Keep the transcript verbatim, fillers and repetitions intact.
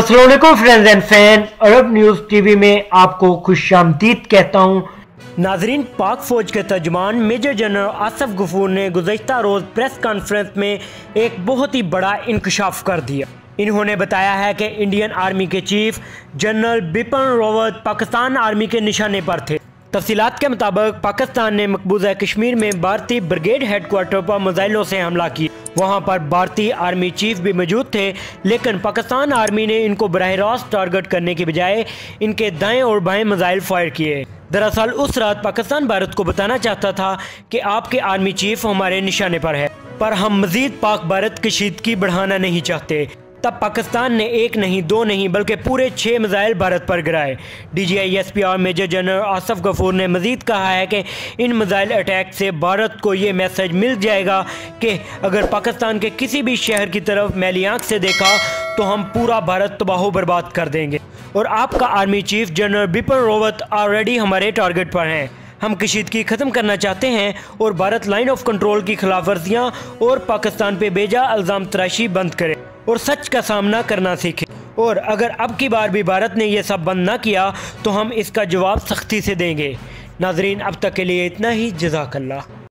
अस्सलाम वालेकुम friends and fan, Arab news TV में आपको खुशामदीद कहता हूँ। नाजरीन, पाक फौज के तर्जुमान मेजर जनरल आसिफ गफूर ने गुज़श्ता रोज़ प्रेस कॉन्फ्रेंस में एक बहुत ही बड़ा इंकशाफ कर दिया। इन्होंने बताया है कि इंडियन आर्मी के chief general Bipin Rawat Pakistan army के निशाने पर थे। तफसीलात के मुताबिक पाकिस्तान ने मकबूजा कश्मीर में भारतीय ब्रिगेड हेडक्वार्टर पर मिसाइलों से हमला किया। वहां पर भारतीय आर्मी चीफ भी मौजूद थे, लेकिन पाकिस्तान आर्मी ने इनको बराह रास्त टारगेट करने के बजाय इनके दाएं और बाएं मिसाइल फायर किए। दरअसल उस रात पाकिस्तान भारत को बताना चाहता था कि आपके आर्मी चीफ हमारे निशाने पर है, पर हम मजीद पाक भारत कशीदगी बढ़ाना नहीं चाहते। तब पाकिस्तान ने एक नहीं दो नहीं बल्कि पूरे छः मिसाइल भारत पर गिराए। D G I S P और मेजर जनरल आसिफ गफूर ने मजीद कहा है कि इन मिसाइल अटैक से भारत को ये मैसेज मिल जाएगा कि अगर पाकिस्तान के किसी भी शहर की तरफ मैली आँख से देखा तो हम पूरा भारत तबाह बर्बाद कर देंगे। और आपका army chief general Bipin Rawat already हमारे टारगेट पर हैं। हम कशीदगी ख़त्म करना चाहते हैं और भारत लाइन ऑफ कंट्रोल की खिलाफ वर्जियाँ और पाकिस्तान पे बेजा इल्ज़ाम तराशी बंद करें और सच का सामना करना सीखें। और अगर अब की बार भी भारत ने यह सब बंद ना किया तो हम इसका जवाब सख्ती से देंगे। नाजरीन, अब तक के लिए इतना ही। जज़ाकल्लाह।